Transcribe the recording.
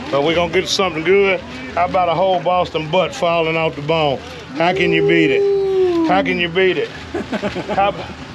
But we're gonna get something good. How about a whole Boston butt falling off the bone? How can you beat it? How can you beat it? How